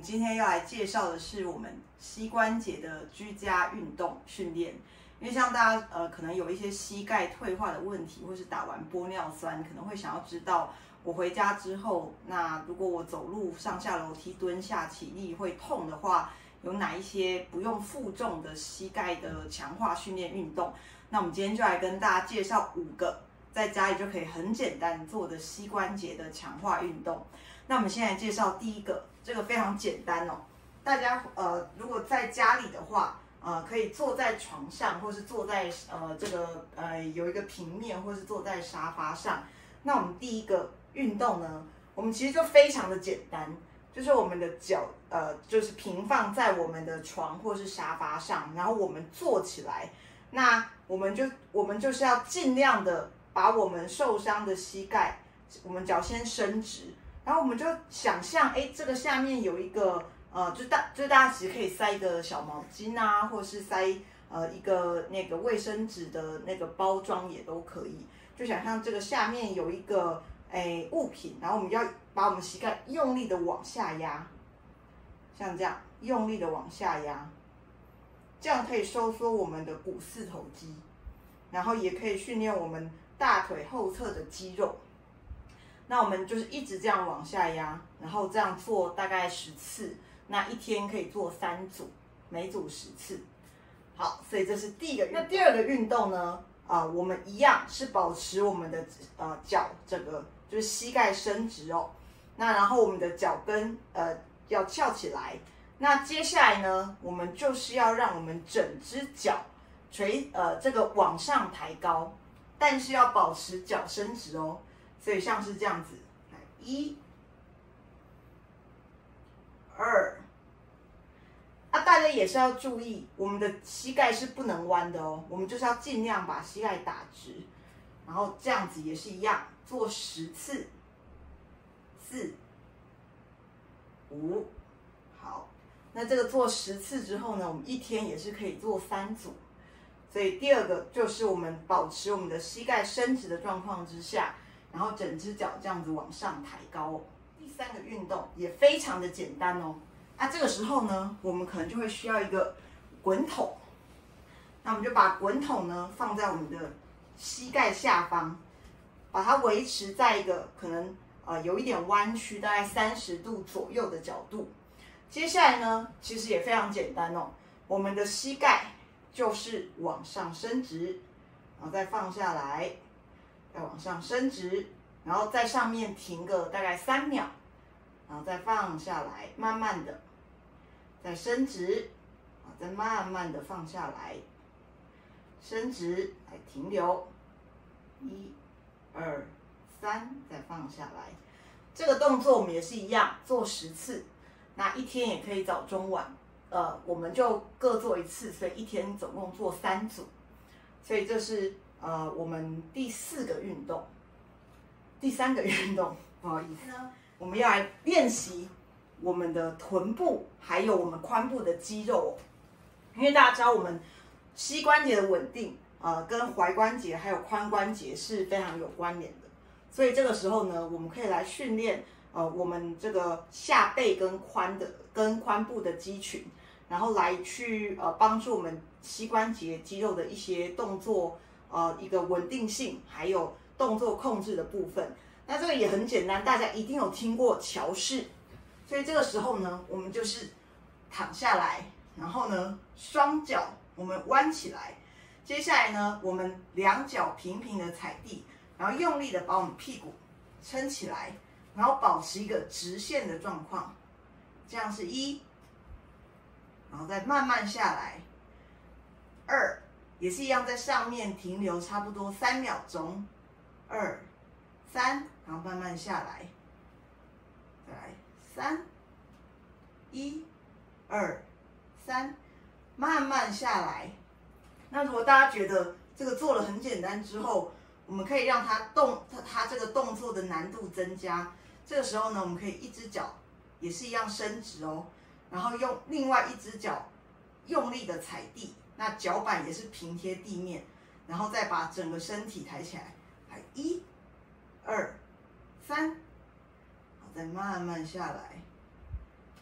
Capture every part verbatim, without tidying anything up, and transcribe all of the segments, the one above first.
今天要来介绍的是我们膝关节的居家运动训练。因为像大家呃可能有一些膝盖退化的问题，或是打完玻尿酸，可能会想要知道我回家之后，那如果我走路上下楼梯、蹲下起立会痛的话，有哪一些不用负重的膝盖的强化训练运动？那我们今天就来跟大家介绍五个在家里就可以很简单做的膝关节的强化运动。那我们先来介绍第一个，这个非常简单哦。大家呃如果在家里的话，呃可以坐在床上，或是坐在呃这个呃有一个平面，或是坐在沙发上。那我们第一个运动呢，我们其实就非常的简单，就是我们的脚呃就是平放在我们的床或是沙发上，然后我们坐起来，那我们就我们就是要尽量的把我们受伤的膝盖，我们脚先伸直。然后我们就想象，哎，这个下面有一个，呃，就大，就大家其实可以塞一个小毛巾啊，或者是塞呃一个那个卫生纸的那个包装也都可以。就想象这个下面有一个哎物品，然后我们要把我们膝盖用力的往下压，像这样用力的往下压，这样可以收缩我们的股四头肌，然后也可以训练我们大腿后侧的肌肉。那我们就是一直这样往下压，然后这样做大概十次，那一天可以做三组，每组十次。好，所以这是第一个运动。那第二个运动呢？啊、呃，我们一样是保持我们的呃脚这个就是膝盖伸直哦。那然后我们的脚跟呃要翘起来。那接下来呢，我们就是要让我们整只脚垂呃这个往上抬高，但是要保持脚伸直哦。所以像是这样子，一、二，啊，大家也是要注意，我们的膝盖是不能弯的哦，我们就是要尽量把膝盖打直，然后这样子也是一样，做十次，四、五，好，那这个做十次之后呢，我们一天也是可以做三组，所以第二个就是我们保持我们的膝盖伸直的状况之下。然后整只脚这样子往上抬高哦。第三个运动也非常的简单哦。那、啊、这个时候呢，我们可能就会需要一个滚筒。那我们就把滚筒呢放在我们的膝盖下方，把它维持在一个可能呃有一点弯曲，大概三十度左右的角度。接下来呢，其实也非常简单哦。我们的膝盖就是往上伸直，然后再放下来。再往上伸直，然后在上面停个大概三秒，然后再放下来，慢慢的再伸直，啊，再慢慢的放下来，伸直，来停留，一、二、三，再放下来。这个动作我们也是一样，做十次，那一天也可以早中晚，呃，我们就各做一次，所以一天总共做三组，所以这是。呃，我们第四个运动，第三个运动，不好意思呢，我们要来练习我们的臀部还有我们髋部的肌肉哦。因为大家知道我们膝关节的稳定，呃，跟踝关节还有髋关节是非常有关联的，所以这个时候呢，我们可以来训练呃我们这个下背跟髋的跟髋部的肌群，然后来去呃帮助我们膝关节肌肉的一些动作。呃，一个稳定性，还有动作控制的部分。那这个也很简单，大家一定有听过桥式。所以这个时候呢，我们就是躺下来，然后呢，双脚我们弯起来。接下来呢，我们两脚平平的踩地，然后用力的把我们屁股撑起来，然后保持一个直线的状况。这样是一，然后再慢慢下来，二。也是一样，在上面停留差不多三秒钟，二、三，然后慢慢下来，再来三、一、二、三，慢慢下来。那如果大家觉得这个做了很简单之后，我们可以让它动，它它这个动作的难度增加。这个时候呢，我们可以一只脚也是一样伸直哦，然后用另外一只脚用力的踩地。那脚板也是平贴地面，然后再把整个身体抬起来，来一、二、三，再慢慢下来，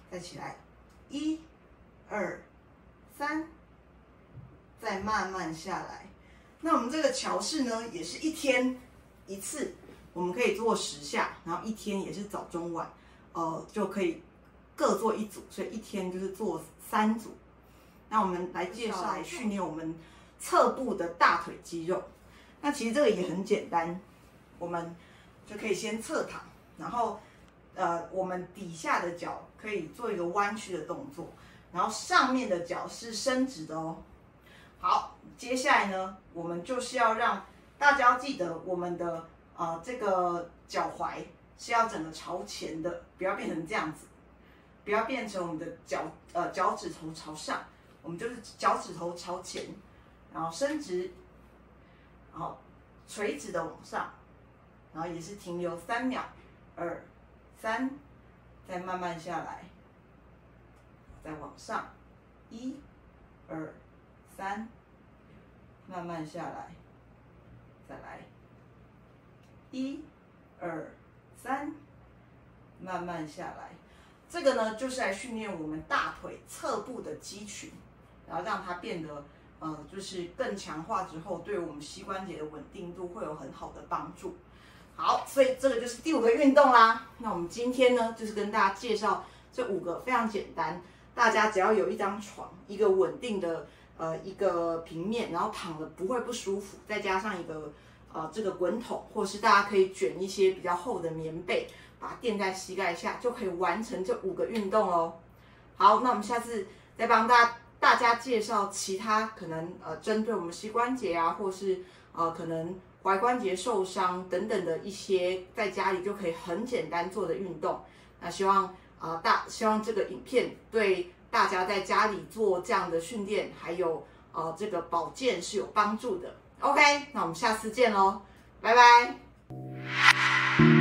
再起来，一、二、三，再慢慢下来。那我们这个桥式呢，也是一天一次，我们可以做十下，然后一天也是早中晚，呃，就可以各做一组，所以一天就是做三组。那我们来介绍来训练我们侧部的大腿肌肉。那其实这个也很简单，我们就可以先侧躺，然后呃，我们底下的脚可以做一个弯曲的动作，然后上面的脚是伸直的哦。好，接下来呢，我们就是要让大家要记得我们的呃这个脚踝是要整个朝前的，不要变成这样子，不要变成我们的脚呃脚趾头朝上，我们就是脚趾头朝前，然后伸直，然后垂直的往上，然后也是停留三秒，二、三，再慢慢下来，再往上，一、二、三，慢慢下来，再来，一、二、三，慢慢下来。这个呢，就是来训练我们大腿侧部的肌群，然后让它变得呃，就是更强化之后，对我们膝关节的稳定度会有很好的帮助。好，所以这个就是第五个运动啦。那我们今天呢，就是跟大家介绍这五个非常简单，大家只要有一张床，一个稳定的呃一个平面，然后躺了不会不舒服，再加上一个呃这个滚筒，或是大家可以卷一些比较厚的棉被，把它垫在膝盖下，就可以完成这五个运动哦。好，那我们下次再帮大家大家介绍其他可能呃针对我们膝关节啊，或是呃可能踝关节受伤等等的一些在家里就可以很简单做的运动。那希望啊、呃、大希望这个影片对大家在家里做这样的训练，还有呃这个保健是有帮助的。OK， 那我们下次见喽，拜拜。